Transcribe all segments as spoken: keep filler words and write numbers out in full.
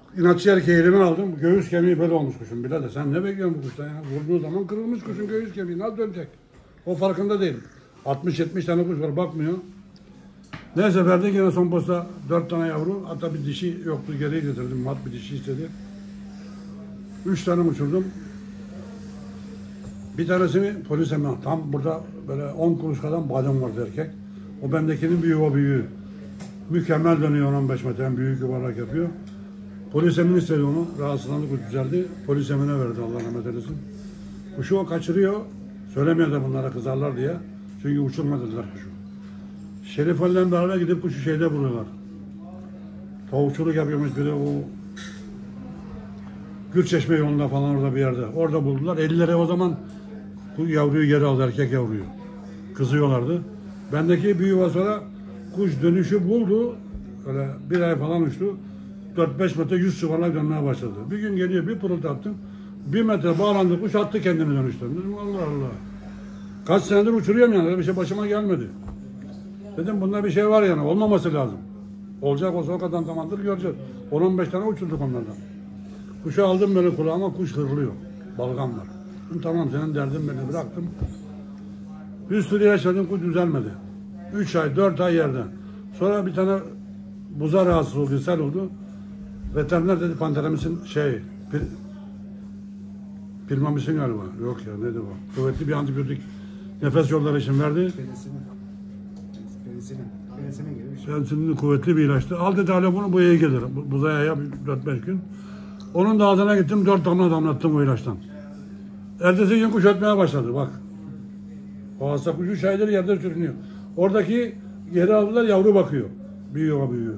İnatçı erkeği elime aldım. Göğüs kemiği böyle olmuş kuşun. Birader sen ne bekliyorsun bu kuştan ya? Vurduğu zaman kırılmış kuşun göğüs kemiği. Nasıl dönecek? O farkında değil. altmış yetmiş tane kuş var bakmıyor. Neyse verdik yine son posta dört tane yavru. Hatta bir dişi yoktu, geriye getirdim. Mat bir dişi istedi. Üç tane uçurdum. Bir tanesini polis hemen tam burada böyle on kuruş kadar badem vardı erkek. O bendekinin büyüğü o büyüğü. Mükemmel dönüyor, on on beş metre büyük yuvarlak yapıyor. Polis emin istedi onu. Rahatsızlandı, kuş güzeldi. Polis emine verdi, Allah rahmet eylesin. Kuşu o kaçırıyor. Söylemiyor da bunlara, kızarlar diye. Çünkü uçurma dediler kuşu. Şerif Ali'den beraber gidip kuşu şeyde buluyorlar. Tavukçuluk yapıyormuş biri o Gürçeşme yolunda falan orada bir yerde. Orada buldular. Ellilere o zaman bu yavruyu geri aldı, erkek yavruyu. Kızıyorlardı. Bendeki büyüğü var sonra kuş dönüşü buldu. Öyle bir ay falan uçtu. dört beş metre yüz sıvarla dönmeye başladı. Bir gün geliyor, bir pırıltı attım. Bir metre bağlandı, kuş attı kendini dönüştü. Dedim Allah Allah. Kaç senedir uçuruyorum yani, öyle bir şey başıma gelmedi. Dedim bunda bir şey var yani, olmaması lazım. Olacak olsa o kadar zamandır göreceğiz. on on beş tane uçurduk onlardan. Kuşu aldım böyle kulağıma, kuş hırlıyor. Balgam var. Dedim, tamam senin derdin beni, bıraktım. Bir sürü yaşadım, kuş düzelmedi. üç ay, dört ay yerde. Sonra bir tane buza rahatsız oldu, ishal oldu. Veteriner dedi panteramisin şey, pir, pirmamisin galiba. Yok ya, neydi bu? Kuvvetli bir antibiyotik nefes yolları için verdi. Penisinin. Penisinin. Penisinin gibi bir şey. Penisinin kuvvetli bir ilaçtı. Al dedi hala bunu bu iyi gelir. Buzaya yap dört beş gün. Onun da ağzına gittim, dört damla damlattım o ilaçtan. Ertesi gün kuş ötmeye başladı bak. O hasta kuşu şaydır yerde sürünüyor. Oradaki geri aldılar, yavru bakıyor. Büyüyor büyüyor.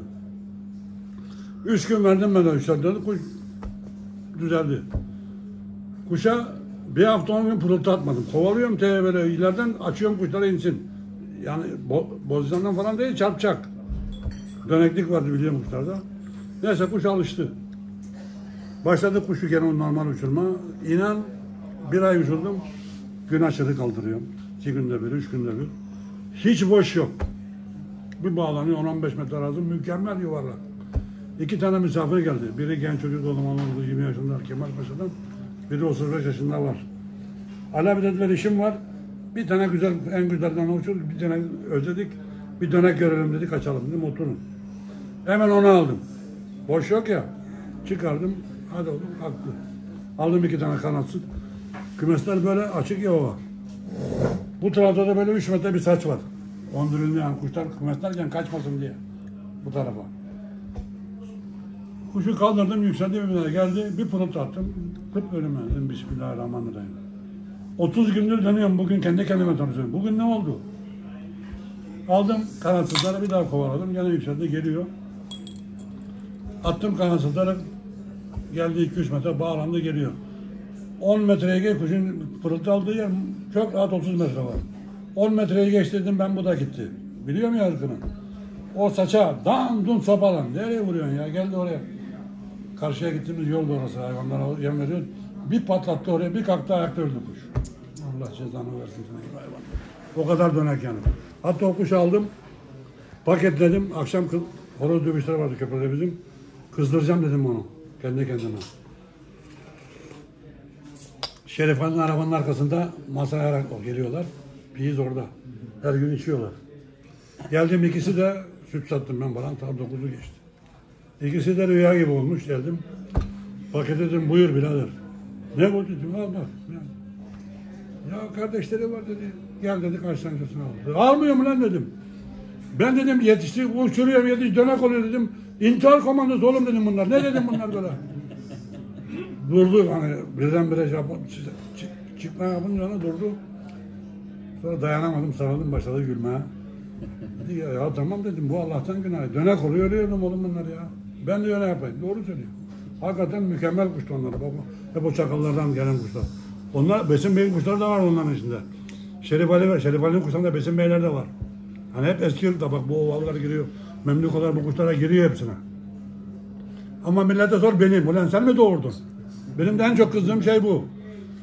Üç gün verdim ben de üç dört kuş düzeldi. Kuşa bir hafta on gün pırıltı atmadım. Kovalıyorum teye böyle ileriden, açıyorum kuşlara insin. Yani bo bozacağından falan değil, çarpacak. Döneklik vardı biliyorum kuşlarda. Neyse kuş alıştı. Başladık kuşu gene normal uçurma. İnan bir ay uçurdum. Gün aşırı kaldırıyorum. İki günde bir, üç günde bir. Hiç boş yok. Bir bağlanıyor on on beş metre arası, mükemmel yuvarlak. İki tane misafir geldi. Biri genç çocuk o zaman oldu, yirmi yaşında Kemalpaşa'dan. Biri otuz beş yaşında var. Ala bir dediler işim var. Bir tane güzel, en güzelden uçur. Bir tane özledik. Bir dönek görelim dedik, kaçalım dedim, oturun. Hemen onu aldım. Boş yok ya. Çıkardım. Hadi oğlum kalktı. Aldım iki tane kanatsız. Kümesler böyle açık ya ova. Bu tarafta da böyle üç metre bir saç var. Onduruldu yani kuşlar kümeslerken kaçmasın diye. Bu tarafa. Kuşu kaldırdım, yükseldi bir geldi. Bir pırıltı attım. Kırk bölüme dedim Bismillahirrahmanirrahim. otuz gündür dönüyorum, bugün kendi kendime tanışıyorum. Bugün ne oldu? Aldım kanatsızları, bir daha kovaladım. Gene yükseldi, geliyor. Attım kanatsızları. Geldi iki üç metre, bağlandı, geliyor. on metreye geç, kuşun pırıltı aldığı yer çok rahat otuz metre var. on metreye geç dedim, ben bu da gitti. Biliyor musun yargını? O saça dan dun sopalan. Nereye vuruyorsun ya? Geldi oraya. Karşıya gittiğimiz yol da orası, hayvanlara yem veriyor. Bir patlattı oraya, bir kalktı, ayakta öldü kuş. Allah cezanı versin sana hayvan. O kadar dönek yani. Hatta o kuşu aldım, paketledim. Akşam horoz dövüşleri vardı köprüde bizim. Kızdıracağım dedim onu. Kendi kendine. Şerif Ali'nin arabanın arkasında masaya geliyorlar. Piyiz orada. Her gün içiyorlar. Geldim, ikisi de süt sattım ben falan. Tam dokuzu geçti. İkisi de rüya gibi olmuş, geldim. Paket dedim, buyur birader. Ne bu dedim, al bak. Ya kardeşleri var dedi. Gel dedi, kaç tanesini aldı. Almıyor mu lan dedim. Ben dedim yetişti, uçuruyorum, yetiş dönek oluyor dedim. İntihar komandosu oğlum dedim bunlar. Ne dedim bunlar böyle? Durdu hani birdenbire Japon çık, çıkma yapınca ona durdu. Sonra dayanamadım, sarıldım, başladı gülmeye. Dedi ya, ya tamam dedim, bu Allah'tan günah. Dönek oluyor, ölüyordum oğlum bunlar ya. Ben de öyle yapayım. Doğru söylüyor. Hakikaten mükemmel kuştu onlar. Bak, hep o çakallardan gelen kuşlar. Onlar Besim Bey'in kuşları da var onların içinde. Şerif Ali var. Şerif Ali'nin kuşlarında Besim Beyler de var. Hani hep eski yılda bak bu ovallar giriyor. Memlükolar bu kuşlara giriyor hepsine. Ama millete sor benim. Ulan sen mi doğurdun? Benim de en çok kızdığım şey bu.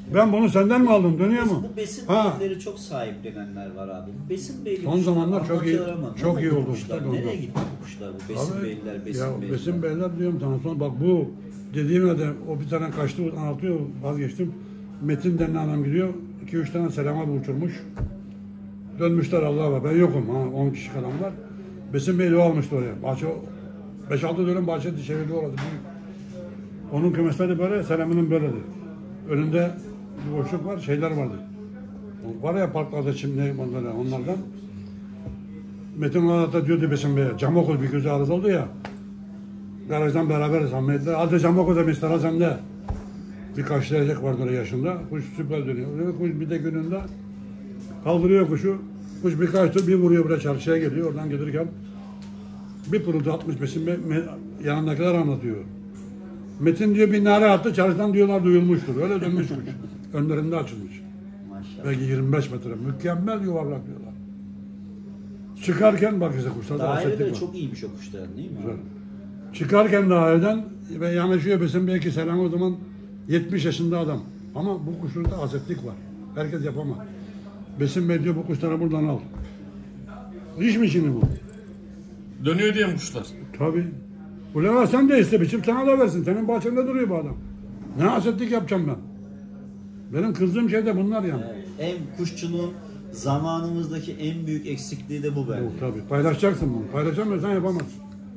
Ben bunu senden mi aldım? Dönüyor Biz- mu? Bu besin Ha. beyleri çok sahiplenenler var abi. Bu besin beyleri Son zamanlar çok iyi- anlatıyorlar ama çok ne iyi oldu oldu kuşlar? işte, Nereye ondan. gitti bu kuşlar? Bu besin Abi, beyler, besin ya beyler. besin beyler diyorum sana sonra bak bu dediğime de o bir tane kaçtı anlatıyor vazgeçtim. Metin denen adam gidiyor. iki üç tane selama uçurmuş. Dönmüşler Allah var. Ben yokum. Ha, on kişi kalan var. Besin beyliği almıştı oraya. Bahçe beş altı dönüm bahçe çevirdi orada. Büyük. Onun kümesleri böyle, selamının böyledi. Önünde bir boşluk var, şeyler vardı. Var ya parklarda şimdi onlardan. onlardan. Metin Anadolu'da diyordu Besim Bey'e, cam okul bir gözü arız oldu ya. Garajdan beraberiz Ahmet'le. Hadi cam okul demişler Hazem'de. Bir karşılayacak vardı oraya yaşında. Kuş süper dönüyor. Kuş bir de gününde kaldırıyor kuşu. Kuş birkaç tur bir vuruyor buraya çarşıya geliyor. Oradan gelirken bir pırıltı atmış Besim Bey me- yanındakiler anlatıyor. Metin diyor bir nare attı, çarşıdan diyorlar duyulmuştur. Öyle dönmüş kuş. Önlerinde açılmış. Maşallah. Belki yirmi beş metre. Mükemmel yuvarlak diyorlar. Çıkarken bak işte kuşlarda Daire asetlik de var. çok iyiymiş o kuşların değil mi? Güzel. Çıkarken daireden ve yanaşıyor Besim belki selam o zaman yetmiş yaşında adam. Ama bu kuşlarda asetlik var. Herkes yapamaz. Besim Bey diyor bu kuşları buradan al. İş mi şimdi bu? Dönüyor diye mi kuşlar? Tabii. Ulan sen de iste biçim sana da versin. Senin bahçende duruyor bu adam. Ne asetlik yapacağım ben? Benim kızdığım şey de bunlar yani. Evet. En kuşçuluğun zamanımızdaki en büyük eksikliği de bu bence. O, tabii. Paylaşacaksın bunu. Paylaşamıyorsan yapamazsın.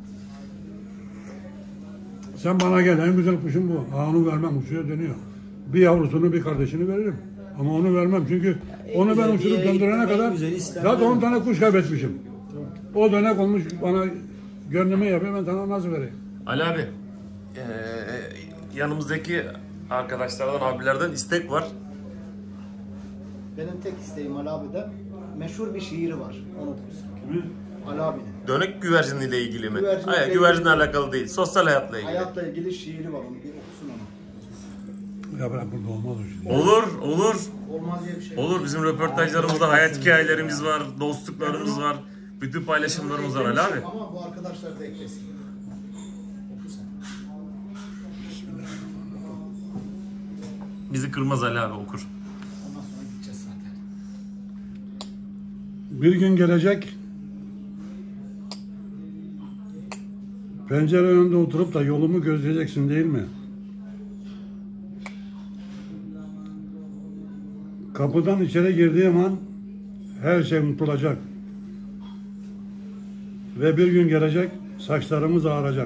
Sen bana gel en güzel kuşum bu. Ha, onu vermem uçuyor dönüyor. Bir yavrusunu bir kardeşini veririm. Ama onu vermem çünkü en onu ben güzel, uçurup bir yere döndürene gittim, en kadar güzel İslam zaten benim. on tane kuş kaybetmişim. O dönek olmuş bana gönlümü yapıyor ben sana nasıl vereyim? Ali abi, eee, yanımızdaki arkadaşlardan, abilerden istek var. Benim tek isteğim Ali abiden meşhur bir şiiri var. Onu okusun. Ali abinin. Dönük güverciniyle ilgili mi? Güvercinle Hayır, ilgili. güvercinle alakalı değil. Sosyal hayatla ilgili. Hayatla ilgili şiiri var. Onu bir okusun onu. Ya bırak burada olmaz o şimdi. Olur, olur. Olmaz diye bir şey. Olur. Bizim röportajlarımızda hayat hikayelerimiz var, dostluklarımız var. Bütün paylaşımlarımız var Ali abi. Ama bu arkadaşlar da eklesin. Okursan. Bizi kırmaz Ali abi, okur. Ondan sonra gideceğiz zaten. Bir gün gelecek pencere önünde oturup da yolumu gözleyeceksin değil mi? Kapıdan içeri girdiğim an her şey unutulacak. Ve bir gün gelecek saçlarımız ağaracak.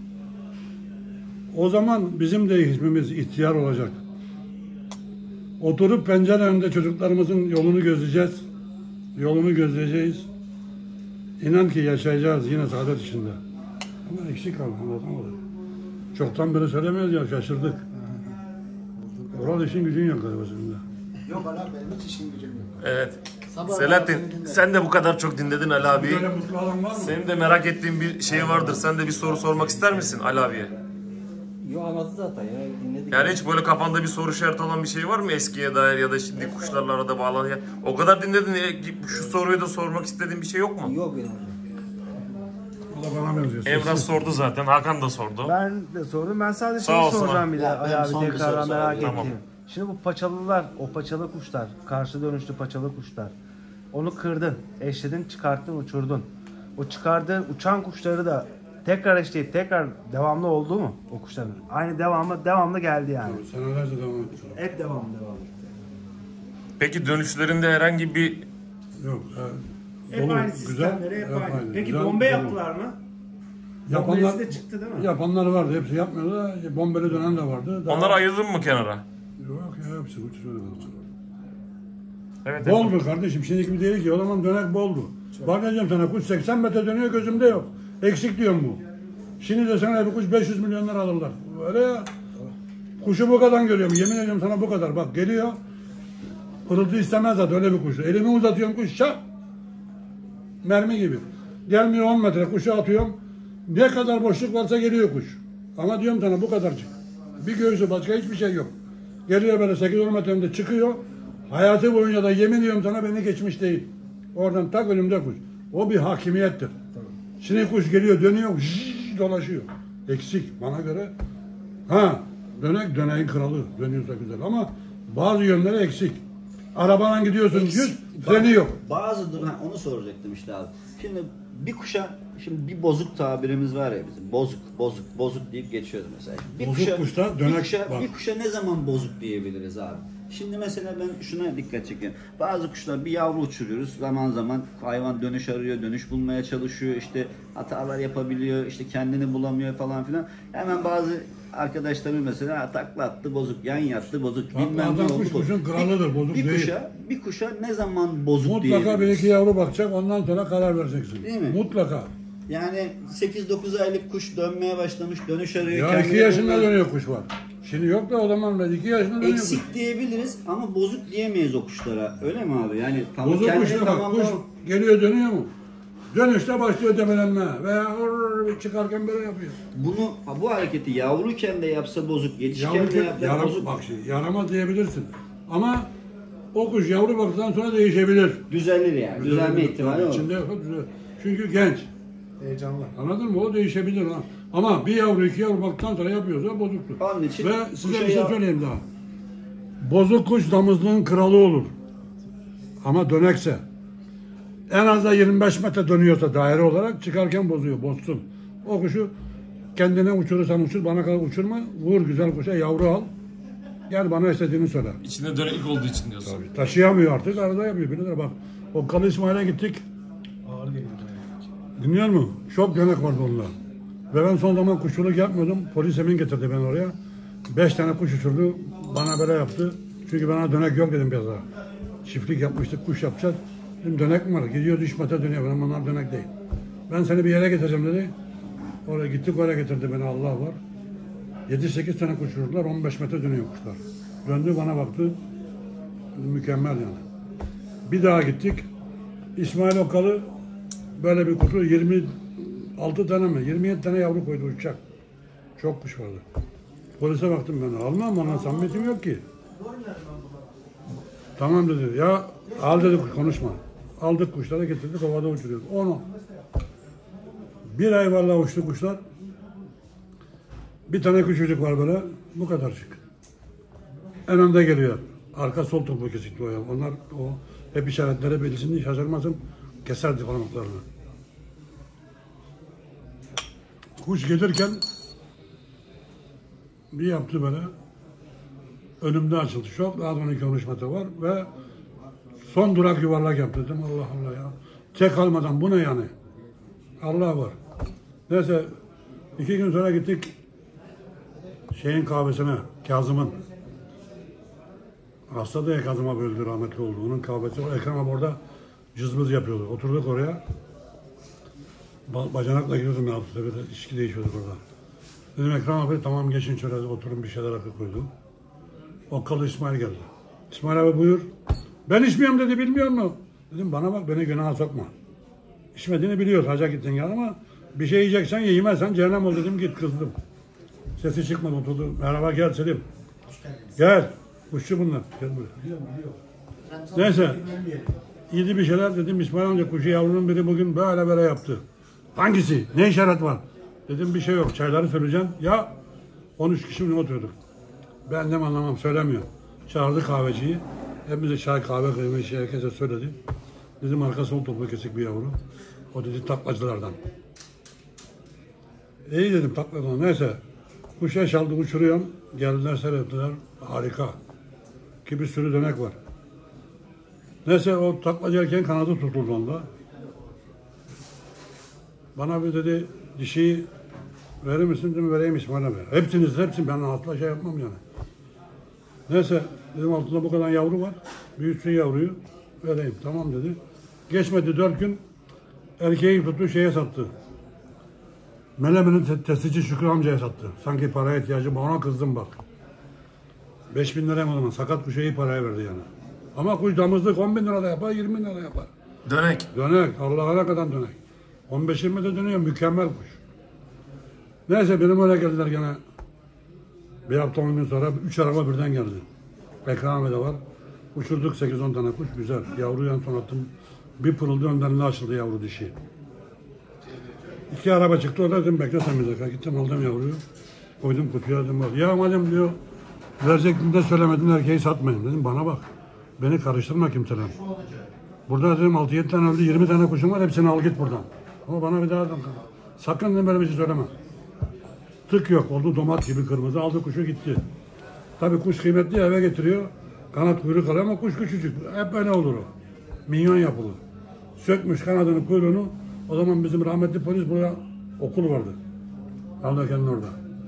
O zaman bizim de ismimiz ihtiyar olacak. Oturup pencere önünde çocuklarımızın yolunu gözleyeceğiz. Yolunu gözleyeceğiz. İnan ki yaşayacağız yine saadet içinde. Ama eksik kaldı anlatamadım. Çoktan beri söylemiyoruz ya şaşırdık. Oral işin gücün yok galiba senin de. Yok Ali abi benim hiç işim gücüm yok. Evet. Sabah Selahattin, seni dinlerim. sen de bu kadar çok dinledin Ali abi. Böyle mutlu adam var mı? Senin de merak ettiğin bir şey vardır. Sen de bir soru sormak ister misin Ali abiye? Yo anlattı zaten ya dinledik. Yani hiç böyle kafanda bir soru işareti olan bir şey var mı eskiye dair ya da şimdi kuşlarla arada bağlanan? O kadar dinledin ya, şu soruyu da sormak istediğin bir şey yok mu? Yok benim hocam. O da bana benziyor. Emrah sordu zaten, Hakan da sordu. Ben de sordum. Ben sadece Sağ şeyi olsun soracağım abi. bir de Ya, Ali ben abi son bir tekrardan soru merak sorayım. ettim. Tamam. Şimdi bu paçalılar, o paçalı kuşlar, karşı dönüşlü paçalı kuşlar. Onu kırdın, eşledin, çıkarttın, uçurdun. O çıkardığın uçan kuşları da tekrar eşleyip tekrar devamlı oldu mu o kuşların? Aynı devamlı, devamlı geldi yani. Senelerce devam etti. Hep devamlı devam etti. Peki dönüşlerinde herhangi bir Yok. E, Hep dolu, aynı güzel, sistemleri, hep aynı. Peki güzel, bombe dolu. yaptılar mı? Yapanlar, Bombesi de çıktı değil mi? yapanlar vardı. Hepsi yapmıyordu da bombeli dönen de vardı. Daha- onları ayırdın mı kenara? Yok ya hepsi uçuruyordu. Evet. evet. Boldu kardeşim. Şimdiki gibi değil ki. O zaman dönek boldu. Bak ne diyeceğim sana kuş seksen metre dönüyor gözümde yok. Eksik diyorum bu. Şimdi de sana bir kuş beş yüz milyonlar alırlar. Öyle ya. Kuşu bu kadar görüyorum. Yemin ediyorum sana bu kadar. Bak geliyor. Pırıltı istemez zaten öyle bir kuş. Elimi uzatıyorum kuş şap. Mermi gibi. Gelmiyor on metre kuşu atıyorum. Ne kadar boşluk varsa geliyor kuş. Ama diyorum sana bu kadarcık. Bir göğsü başka hiçbir şey yok. Geliyor böyle sekiz on metre önünde çıkıyor. Hayatı boyunca da yemin ediyorum sana beni geçmiş değil. Oradan tak önümde kuş. O bir hakimiyettir. Şimdi kuş geliyor dönüyor zzz, dolaşıyor. Eksik bana göre. Ha dönek döneğin kralı. Dönüyorsa güzel ama Bazı yönleri eksik. Arabadan gidiyorsun yüz, freni yok. Bazı dur- ha, onu soracaktım işte abi. Şimdi bir kuşa, şimdi bir bozuk tabirimiz var ya bizim. Bozuk, bozuk, bozuk deyip geçiyoruz mesela. Bir Bozuk kuşta dönek bir kuşa, var. bir kuşa ne zaman bozuk diyebiliriz abi? Şimdi mesela ben şuna dikkat çekiyorum. Bazı kuşlar bir yavru uçuruyoruz. Zaman zaman hayvan dönüş arıyor, dönüş bulmaya çalışıyor. İşte hatalar yapabiliyor, işte kendini bulamıyor falan filan. Hemen bazı arkadaşlarım mesela takla attı bozuk, yan yattı bozuk, Bak, bilmem ne adam oldu. kuş bozuk. kuşun kralıdır, bozuk bir değil. Kuşa, bir kuşa ne zaman bozuk Mutlaka bir diyebiliriz? iki yavru bakacak, ondan sonra karar vereceksin. Değil mi? Mutlaka. Yani sekiz dokuz aylık kuş dönmeye başlamış, dönüş arıyor. Ya iki kendini yaşında bulmuyor. dönüyor kuş var. Şimdi yok da o zaman ben iki yaşında dönüyor kuş. Eksik diyebiliriz ama bozuk diyemeyiz o kuşlara. Öyle mi abi? Yani tam Bozuk kendini kuşta bak, tamamla- kuş geliyor dönüyor mu? Dönüşte başlıyor debelenme veya orr çıkarken böyle yapıyor. Bunu bu hareketi yavruyken de yapsa bozuk, yetişken de Yavru yapsa yaram, bozuk. bak şimdi yaramaz diyebilirsin. Ama o kuş yavru baktıktan sonra değişebilir. Düzelir yani. Düzelme ihtimali var. İçinde yok, düzel- çünkü genç. Heyecanlı. Anladın mı? O değişebilir ha. Ama bir yavru iki yavru baktıktan sonra yapıyorsa bozuktur. Onun için Ve size kuşa bir şey yav- söyleyeyim daha. Bozuk kuş damızlığın kralı olur. Ama dönekse. En az da yirmi beş metre dönüyorsa daire olarak çıkarken bozuyor, bozsun. O kuşu kendine uçurursan uçur, bana kadar uçurma. Vur güzel kuşa, yavru al. Gel bana istediğini söyle. İçinde döneklik olduğu için diyorsun. Tabii, taşıyamıyor artık, arada yapıyor. Bilir bak, Okkalı İsmail'e gittik. Ağır geliyor. Dinliyor musun? Çok dönek vardı onda. Ve ben son zaman kuşçuluk yapmıyordum. Polis emin getirdi beni oraya. Beş tane kuş uçurdu. Bana böyle yaptı. Çünkü bana dönek yok dedim biraz daha. Çiftlik yapmıştık, kuş yapacağız. Dedim dönek mi var? Gidiyor üç metre dönüyor. Benim onlar dönek değil. Ben seni bir yere getireceğim dedi. Oraya gittik, oraya getirdi beni, Allah var. Yedi sekiz tane kuş uçurdular. on beş metre dönüyor kuşlar. Döndü bana baktı. Dedim, mükemmel yani. Bir daha gittik. İsmail Okkalı böyle bir kutu yirmi altı tane mi? yirmi yedi tane yavru koydu uçacak. Çok kuş vardı. Polise baktım ben. Almam, ona samimiyetim yok ki. Tamam dedi. Ya al dedi, kuş konuşma. Aldık kuşları, getirdik, havada uçuruyoruz. Onu. Bir ay vallahi uçtu kuşlar. Bir tane küçücük var böyle. Bu kadarcık. En önde geliyor. Arka sol topu kesikti o ya. Onlar o hep işaretlere bilsin diye şaşırmasın. Keserdi parmaklarını. Kuş gelirken bir yaptı böyle. Önümde açıldı. Çok daha on iki on üç metre var ve son durak yuvarlak yaptı. Dedim Allah Allah ya. Tek almadan bu ne yani? Allah var. Neyse iki gün sonra gittik şeyin kahvesine, Kazım'ın. Hasta da ya, Kazım'a böldü, rahmetli oldu. Onun kahvesi, o Ekrem abi orada cızbız yapıyordu. Oturduk oraya. Ba bacanakla gidiyordum ya, bir de içki değişiyorduk orada. Dedim Ekrem abi tamam geçin şöyle oturun, bir şeyler akı koydu. Okkalı İsmail geldi. İsmail abi buyur. Ben içmiyorum dedi, bilmiyor musun? Dedim bana bak, beni günaha sokma. İçmediğini biliyoruz, hacca gittin ya ama bir şey yiyeceksen ye, yemezsen cehennem ol dedim, git, kızdım. Sesi çıkmadı, oturdu. Merhaba, gel Selim. Gel. Kuşçu bunlar. Gel buraya. Neyse. Yedi bir şeyler dedim. İsmail amca kuşu yavrunun biri bugün böyle böyle yaptı. Hangisi? Ne işaret var? Dedim bir şey yok. Çayları söyleyeceğim. Ya on üç kişi mi oturduk. Ben de anlamam, söylemiyor. Çağırdı kahveciyi. Hepimize çay, kahve, kıyma işi herkese söyledi. Dedim arka sol toplu kesik bir yavru. O dedi taklacılardan. İyi dedim takladan. Neyse. Kuş eş aldı, uçuruyorum. Geldiler, seyrettiler. Harika. Ki bir sürü dönek var. Neyse o taklacı erken kanadı tutuldu onda. Bana bir dedi dişiyi verir misin dedim, vereyim İsmail abi. Hepsiniz, hepsini ben altına şey yapmam yani. Neyse dedim altında bu kadar yavru var. Büyütsün yavruyu vereyim. Tamam dedi. Geçmedi dört gün erkeği tuttu şeye sattı. Melemen'in te testici Şükrü amcaya sattı. Sanki paraya ihtiyacı var, ona kızdım bak. beş bin liraya mı o zaman? Sakat kuşa iyi paraya verdi yani. Ama kuş damızlık on bin lira da yapar, yirmi bin lira da yapar. Dönek. Dönek, Allah'a kadar dönek. on beş yirmi de dönüyor, mükemmel kuş. Neyse benim öyle geldiler gene. Bir hafta on gün sonra üç araba birden geldi. Ekrem'e de var. Uçurduk sekiz on tane kuş, güzel. Yavruyu en son attım. Bir pırıldı önden açıldı yavru dişi. İki araba çıktı, orada dedim bekle sen bir dakika. Gittim aldım yavruyu. Koydum kutuya, dedim bak. Ya madem diyor Verecektim de söylemedim, erkeği satmayın dedim. Bana bak. Beni karıştırma kimseler. Burada dedim altı yedi tane öldü, yirmi tane kuşum var, hepsini al git buradan. Ama bana bir daha sakın dedim böyle bir şey söyleme. Tık yok, oldu domat gibi kırmızı, aldı kuşu gitti. Tabii kuş kıymetli, eve getiriyor. Kanat kuyruk alıyor ama kuş küçücük. Hep öyle olur o. Minyon yapılır. Sökmüş kanadını, kuyruğunu. O zaman bizim rahmetli polis buraya okul vardı. Avdake'nin orada.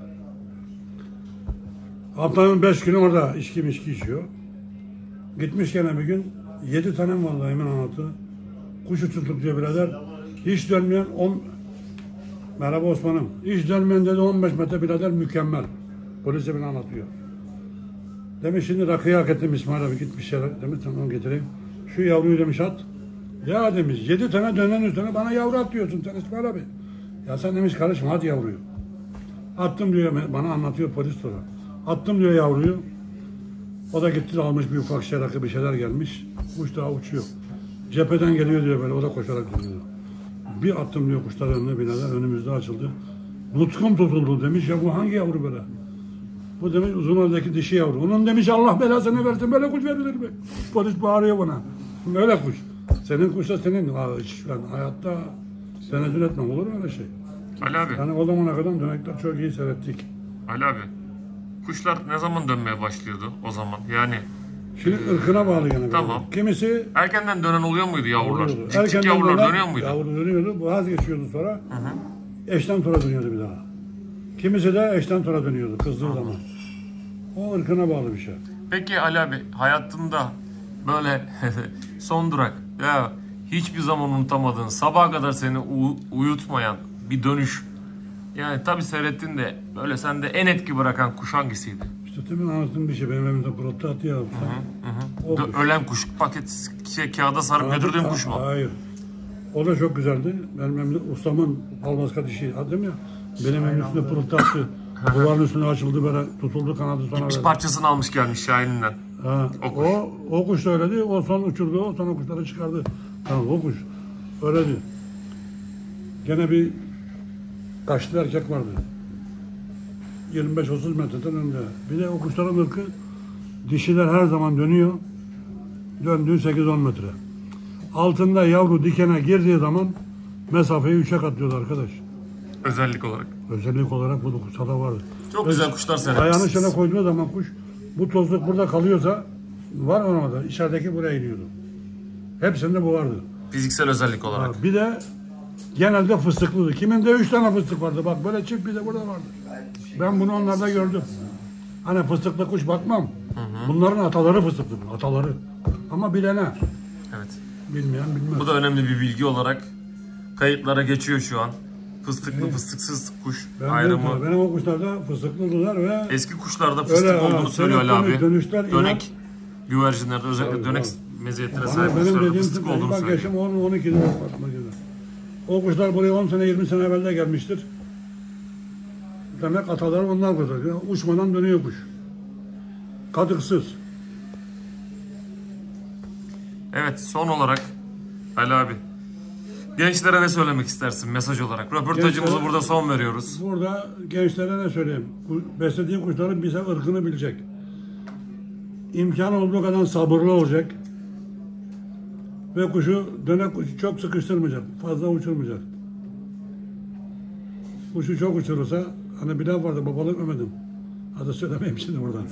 Haftanın beş günü orada içki mişki içiyor. Gitmiş gene bir gün. Yedi tane mi vallahi emin anlattı. Kuş uçurttuk diyor birader. Hiç dönmeyen on... Merhaba Osman'ım. Hiç dönmeyen dedi on beş metre birader mükemmel. Polis de beni anlatıyor. Demiş şimdi rakıyı hak ettim İsmail abi, git bir şeyler. Demiş tamam getireyim. Şu yavruyu demiş at. Ya demiş yedi tane dönen üstüne bana yavru at diyorsun sen İsmail abi. Ya sen demiş karışma at yavruyu. Attım diyor, bana anlatıyor polis sonra. Attım diyor yavruyu. O da gitti almış bir ufak şey rakı bir şeyler gelmiş. Kuş daha uçuyor. Cepheden geliyor diyor böyle, o da koşarak dönüyor. Bir attım diyor kuşlar önüne binalar önümüzde açıldı. Nutkum tutuldu demiş ya bu hangi yavru böyle? Bu demiş uzun oradaki dişi yavru. Onun demiş Allah belasını versin böyle kuş verilir mi? Polis bağırıyor bana. Öyle kuş. Senin kuş da senin. Aa, hiç, ben hayatta tenezzül etmem, olur mu öyle şey? Ali abi, Yani o zamana kadar dönekler çok iyi seyrettik. Ali abi. Kuşlar ne zaman dönmeye başlıyordu o zaman? Yani Şimdi ırkına bağlı gene. Tamam. Böyle. Kimisi erkenden dönen oluyor muydu yavrular? oluyordu. Cik cik Erkenden yavrular dönen dönüyor muydu? Yavru dönüyordu. Bu vazgeçiyordu sonra. Hı hı. Eşten sonra dönüyordu bir daha. Kimisi de eşten sonra dönüyordu kızdığı Hı hı. zaman. O ırkına bağlı bir şey. Peki Ali abi, hayatında böyle son durak ya hiçbir zaman unutamadığın, sabaha kadar seni u- uyutmayan bir dönüş. Yani tabii seyrettin de böyle sende en etki bırakan kuş hangisiydi? İşte temin anlattığım bir şey. Benim evimde pırıltı atı yaptı. O Dö- kuş. ölen kuş, paket şey, kağıda sarıp götürdüğün kuş mu? Hayır. O da çok güzeldi. Benim evimde ustamın palmaska dişi adım ya. Benim evimin üstünde pırıltı attı. Duvarın üstüne açıldı böyle, tutuldu kanadı sonra. Gitmiş böyle. parçasını almış gelmiş Şahin'inden. Ha, O kuş. o, o kuş da öyleydi. O son uçurdu. O sonra kuşları çıkardı. Tamam o kuş. Öyleydi. Gene bir kaşlı erkek vardı. yirmi beş otuz metreden önde. Bir de o kuşların ırkı dişiler her zaman dönüyor. Döndüğü sekiz on metre. Altında yavru dikene girdiği zaman mesafeyi üçe katlıyordu arkadaş. Özellik olarak. Özellik olarak bu kuşlarda vardı. Çok güzel kuşlar Ayağını seyretmişsiniz. şöyle koyduğu zaman kuş bu tozluk burada kalıyorsa var orada. İçerideki buraya iniyordu. Hepsinde bu vardı. Fiziksel özellik olarak. Ha, bir de genelde fıstıklıydı. Kiminde üç tane fıstık vardı. Bak böyle çift bir de burada vardı. Ben bunu onlarda gördüm. Hani fıstıklı kuş bakmam. Bunların ataları fıstıklı. Ataları. Ama bilene. Evet. Bilmeyen bilmez. Bu da önemli bir bilgi olarak kayıtlara geçiyor şu an. Fıstıklı fıstıksız kuş Ben ayrımı. diyorum, benim o kuşlarda fıstıklıdılar ve Eski kuşlarda fıstık Öyle, ha, olduğunu söylüyor Ali dönük abi. dönük dönüşler inan- Dönek güvercinlerde özellikle Tabii, dönek tabii. meziyetine bana sahip benim kuşlarda dediğim fıstık tip olduğunu bak söylüyor. yaşım on on iki yıl. O kuşlar buraya on sene yirmi sene evvel de gelmiştir. Demek ataları onlar kurtarıyor. Uçmadan dönüyor kuş. Kadıksız. Evet, son olarak Ali abi. Gençlere ne söylemek istersin mesaj olarak? Röportajımızı Gençlere- burada son veriyoruz. Burada gençlere ne söyleyeyim? Ku- Beslediği kuşların bize ırkını bilecek. İmkan olduğu kadar sabırlı olacak. Ve kuşu dönek kuşu çok sıkıştırmayacak. Fazla uçurmayacak. Kuşu çok uçurursa hani bir laf vardı babalık Mehmet'im. Adı söylemeyeyim şimdi buradan.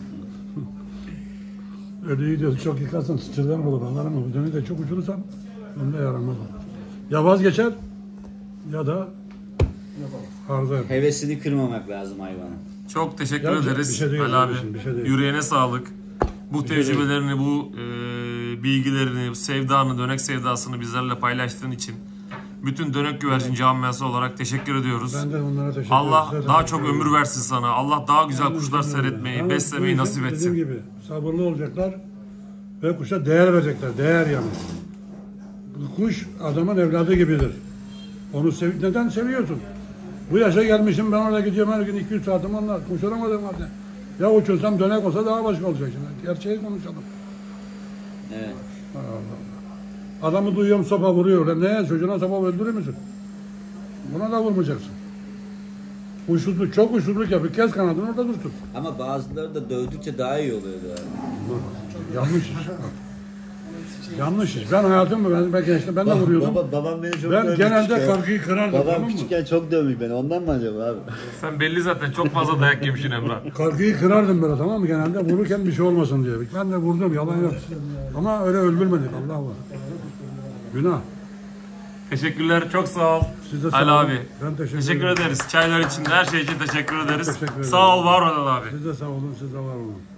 Öyle iyi diyorsun çok yıkarsan sıçırdan olur anlar ama bu döneyi de çok uçurursam önde yaramaz. Ya vazgeçer ya da arıza yapar. Hevesini kırmamak lazım hayvanın. Çok teşekkür Ya, bir ederiz şey değil Ali abi. kardeşim, bir şey değil. Yüreğine sağlık. Bu Bir şey değil. tecrübelerini, bu e, bilgilerini, bu sevdanı, dönek sevdasını bizlerle paylaştığın için bütün dönek güvercin camiası olarak teşekkür ediyoruz. Ben de onlara teşekkür Allah ederim. daha çok ömür versin sana. Allah daha güzel kuşlar Aynen öyle. seyretmeyi, Ama beslemeyi bu işin nasip etsin. Dediğim gibi sabırlı olacaklar ve kuşa değer verecekler. Değer yani. Bu kuş adamın evladı gibidir. Onu sev neden seviyorsun? Bu yaşa gelmişim ben orada gidiyorum her gün iki üç saatim onlar. Uçuramadım halde. Ya uçursam dönek olsa daha başka olacak şimdi. Gerçeği konuşalım. Evet. Allah Allah. Adamı duyuyorum sopa vuruyor. Lan neye çocuğuna sopa öldürür müsün? Buna da vurmayacaksın. Huysuzluk, çok huysuzluk yapıyor. Kes kanadını orada dursun. Ama bazıları da dövdükçe daha iyi oluyordu abi. Yanlış iş. Yanlış iş. Ben hayatımda ben, ben gençte ben de vuruyordum. Baba, babam beni çok Ben dövmüş genelde küçükken. kargıyı kırardım, Babam tamam mı? küçükken çok dövmüş beni. Ondan mı acaba abi? Sen belli zaten çok fazla dayak yemişsin Emrah. Kargıyı kırardım böyle, tamam mı? Genelde vururken bir şey olmasın diye. Ben de vurdum, yalan yok. Ama öyle öldürmedik, Allah var. Günah. Teşekkürler, çok sağ ol. Siz de sağ Ali olun. abi. Ben teşekkür teşekkür ederim. ederiz. Çaylar için, her şey için teşekkür ederiz. Teşekkür ederim. Sağ ol, var ol Ali abi. Siz de sağ olun, siz de var olun.